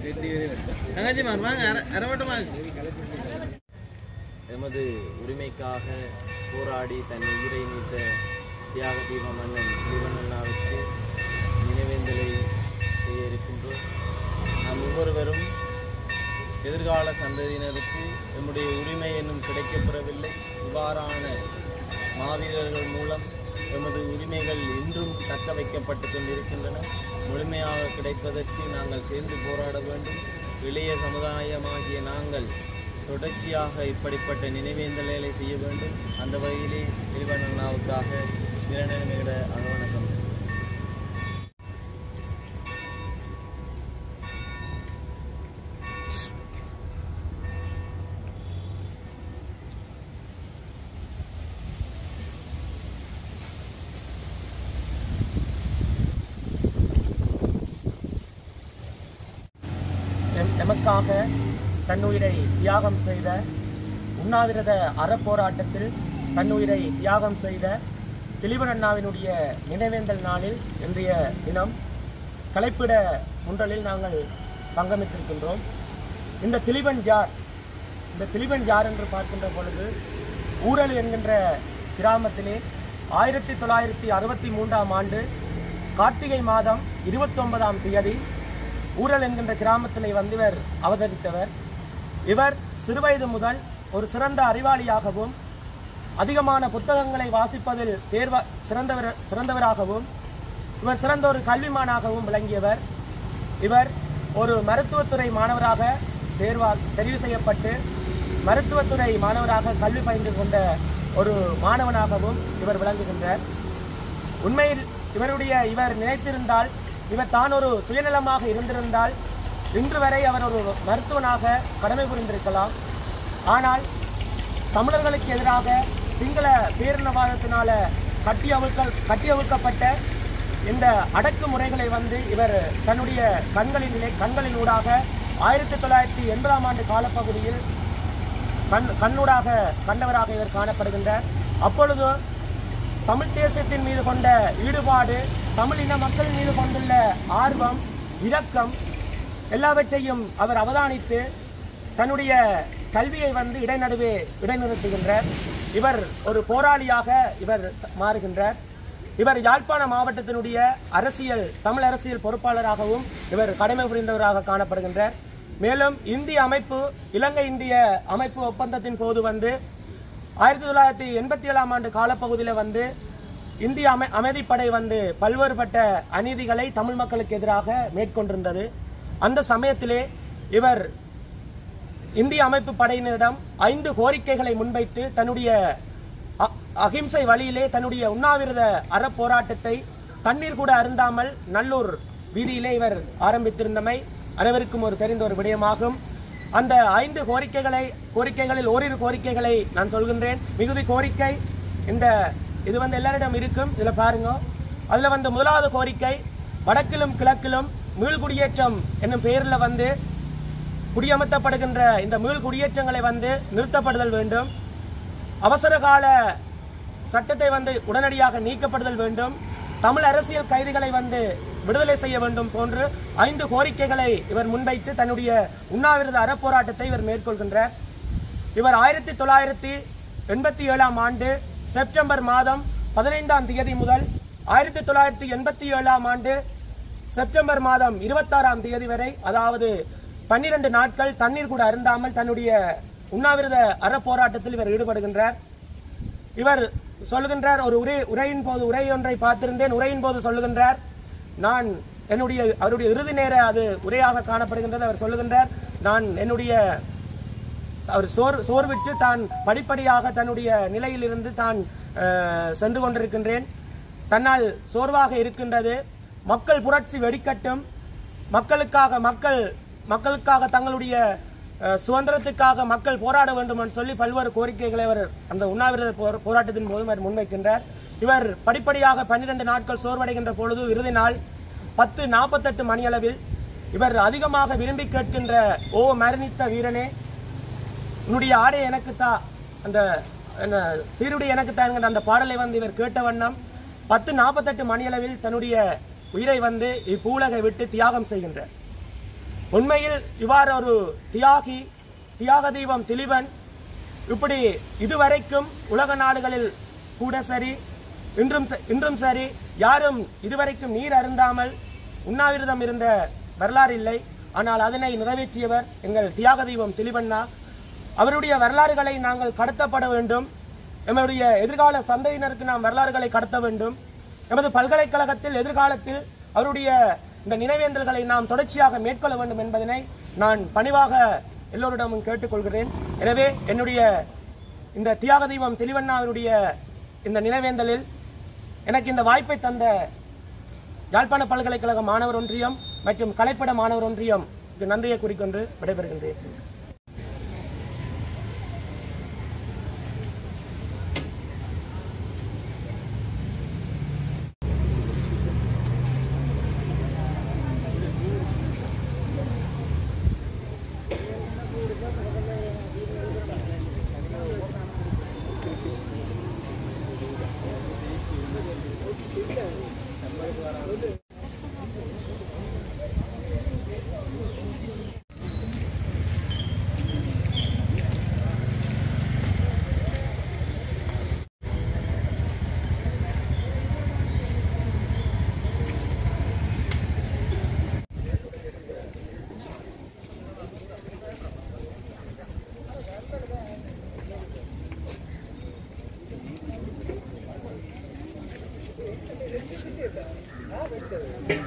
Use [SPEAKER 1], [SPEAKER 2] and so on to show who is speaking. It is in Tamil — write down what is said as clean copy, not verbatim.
[SPEAKER 1] எமது உரிமைக்காக போராடி தன் உயிரை நீத்த தியாக தீப மன்னன் திலிபன் நினைவேந்தலை செய்ய இருக்கின்றோம். நாம் ஒவ்வொருவரும் எதிர்கால சந்ததியினருக்கு நம்முடைய உரிமை என்னும் கிடைக்கப்பெறவில்லை. இவ்வாறான மாவீரர்கள் மூலம் எமது உரிமைகள் இன்றும் தக்க வைக்கப்பட்டு கொண்டிருக்கின்றன. முழுமையாக கிடைப்பதற்கு நாங்கள் சேர்ந்து போராட வேண்டும். இளைய சமுதாயமாகிய நாங்கள் தொடர்ச்சியாக இப்படிப்பட்ட நினைவேந்தலை செய்ய வேண்டும். அந்த வகையிலே திலிபன் அண்ணாவுக்காக நிலநிலைமையிட அகவணக்கம்.
[SPEAKER 2] நமக்காக தன்னுயிரை தியாகம் செய்த உண்ணாவிரத அறப்போராட்டத்தில் தன்னுயிரை தியாகம் செய்த திலிபன் அண்ணாவினுடைய நினைவேந்தல் நாளில் இன்றைய தினம் கலைப்பிட முன்றலில் நாங்கள் சங்கமித்திருக்கின்றோம். இந்த திலிபன் யார் என்று பார்க்கின்ற பொழுது ஊரல் என்கின்ற கிராமத்திலே 1963ஆம் ஆண்டு கார்த்திகை மாதம் 29ஆம் தேதி ஊரல் என்கின்ற கிராமத்திலே வந்து இவர் அவதரித்தவர். இவர் சிறுவயது முதல் ஒரு சிறந்த அறிவாளியாகவும் அதிகமான புத்தகங்களை வாசிப்பதில் சிறந்தவராகவும் இவர் சிறந்த ஒரு கல்விமானாகவும் விளங்கியவர். இவர் ஒரு மருத்துவத்துறை மாணவராக தெரிவு செய்யப்பட்டு மருத்துவத்துறை மாணவராக கல்வி பயின்று கொண்ட ஒரு மாணவனாகவும் இவர் விளங்குகின்றார். உண்மையில் இவர் நினைத்திருந்தால், இவர் தான் ஒரு சுயநலமாக இருந்திருந்தால் இன்று வரை அவர் ஒரு மருத்துவனாக கடமை புரிந்திருக்கலாம். ஆனால் தமிழர்களுக்கு எதிராக சிங்கள பேரினவாதத்தினால கட்டியவிழ்க்கப்பட்ட இந்த அடக்குமுறைகளை வந்து இவர் தன்னுடைய கண்களினூடாக 1980ஆம் ஆண்டு காலப்பகுதியில் கண்ணூடாக கண்டவராக இவர் காணப்படுகின்றார். அப்பொழுது தமிழ் தேசத்தின் மீது கொண்ட ஈடுபாடு, தமிழ் இன மக்கள் மீது கொண்டுள்ள ஆர்வம், இரக்கம் எல்லாவற்றையும் அவர் அவதானித்து தன்னுடைய கல்வியை வந்து இடைநிறுத்துகின்றார். இவர் ஒரு போராளியாக இவர் மாறுகின்றார். இவர் யாழ்ப்பாண மாவட்டத்தினுடைய தமிழ் அரசியல் பொறுப்பாளராகவும் இவர் கடமை புரிந்தவராக காணப்படுகின்றார். மேலும் இலங்கை இந்திய அமைப்பு ஒப்பந்தத்தின் போது வந்து 1987ஆம் ஆண்டு காலப்பகுதியில் வந்து இந்திய அமைதிப்படை வந்து பல்வேறுபட்ட அநீதிகளை தமிழ் மக்களுக்கு எதிராக மேற்கொண்டிருந்தது. அந்த சமயத்திலே இவர் இந்திய அமைப்பு படையினரிடம் 5 கோரிக்கைகளை முன்வைத்து தன்னுடைய அகிம்சை வழியிலே தன்னுடைய உண்ணாவிரத அறப்போராட்டத்தை தண்ணீர் கூட அருந்தாமல் நல்லூர் வீதியிலே இவர் ஆரம்பித்திருந்தமை அனைவருக்கும் தெரிந்த ஒரு விடயமாகும். அந்த 5 கோரிக்கைகளில் ஓரிரு கோரிக்கைகளை நான் சொல்கின்றேன். மிகுதி கோரிக்கை இது வந்து எல்லாரிடம் இருக்கும். இதுல பாருங்க, அதுல வந்து முதலாவது கோரிக்கை, வடக்கிலும் கிழக்கிலும் மீள்குடியேற்றம் என்னும் பெயரில் வந்து குடியமர்த்தப்படுகின்ற இந்த மீள்குடியேற்றங்களை வந்து நிறுத்தப்படுதல் வேண்டும். அவசர கால சட்டத்தை வந்து உடனடியாக நீக்கப்படுதல் வேண்டும். தமிழ் அரசியல் கைதிகளை வந்து விடுதலை செய்ய வேண்டும் போன்று 5 கோரிக்கைகளை இவர் முன்வைத்து தன்னுடைய உண்ணாவிரத அறப்போராட்டத்தை இவர் மேற்கொள்கின்றார். இவர் 1987ஆம் ஆண்டு செப்டம்பர் மாதம் 15ஆம் தேதி முதல் 1987ஆம் ஆண்டு செப்டம்பர் மாதம் 26ஆம் தேதி வரை, அதாவது 12 நாட்கள் தண்ணீர் கூட அருந்தாமல் தன்னுடைய உண்ணாவிரத அறப்போராட்டத்தில் இவர் ஈடுபடுகின்றார். இவர் சொல்லுகின்றார், ஒரு உரை ஒன்றை பார்த்திருந்தேன். உரையின் போது சொல்லுகின்றார், அவருடைய இறுதி நேர அது உரையாக காணப்படுகின்றது. அவர் சொல்லுகின்றார், அவர் சோர்விட்டு தான் படிப்படியாக தன்னுடைய நிலையிலிருந்து தான் சென்று கொண்டிருக்கின்றேன். தன்னால் சோர்வாக இருக்கின்றது. மக்கள் புரட்சி வெடிக்கட்டும், மக்களுக்காக தங்களுடைய சுதந்திரத்துக்காக மக்கள் போராட வேண்டும் என்று சொல்லி பல்வேறு கோரிக்கைகளை அவர் அந்த உண்ணாவிரத போராட்டத்தின் போதும் அவர் முன்வைக்கின்றார். இவர் படிப்படியாக 12 நாட்கள் சோர்வடைகின்ற பொழுது இறுதி நாள் 10:48 மணியளவில் இவர் அதிகமாக விரும்பி கேட்கின்ற, ஓ மரணித்த வீரனே, உன்னுடைய ஆடை எனக்குத்தா, அந்த சீருடை எனக்குத்தான் என்கிற அந்த பாடலை வந்து இவர் கேட்ட வண்ணம் 10:48 மணியளவில் தன்னுடைய உயிரை வந்து இப்பூலகை விட்டு தியாகம் செய்கின்றார். உண்மையில் இவ்வாறு ஒரு தியாக தீபம் திலீபன் இப்படி இதுவரைக்கும் உலக நாடுகளில் கூட சரி இன்றும் சரி யாரும் இதுவரைக்கும் நீர் அருந்தாமல் உண்ணாவிரதம் இருந்த வரலாறு இல்லை. ஆனால் அதனை நிறைவேற்றியவர் எங்கள் தியாக தீபம் திலீபண்ணா. அவருடைய வரலாறுகளை நாங்கள் கடத்தப்பட வேண்டும். எம்முடைய எதிர்கால சந்ததியினருக்கு நாம் வரலாறுகளை கடத்த வேண்டும். எமது பல்கலைக்கழகத்தில் எதிர்காலத்தில் அவருடைய இந்த நினைவேந்தல்களை நாம் தொடர்ச்சியாக மேற்கொள்ள வேண்டும் என்பதனை நான் பணிவாக எல்லோரிடமும் கேட்டுக்கொள்கிறேன். எனவே என்னுடைய இந்த தியாக தீபம் திலீபண்ணாவினுடைய இந்த நினைவேந்தலில் எனக்கு இந்த வாய்ப்பை தந்த யாழ்ப்பாண பல்கலைக்கழக மாணவர் ஒன்றியம் மற்றும் கலைப்பட மாணவர் ஒன்றியம் நன்றியை கூறிக்கொண்டு விடைபெறுகின்றேன்.
[SPEAKER 3] Ah,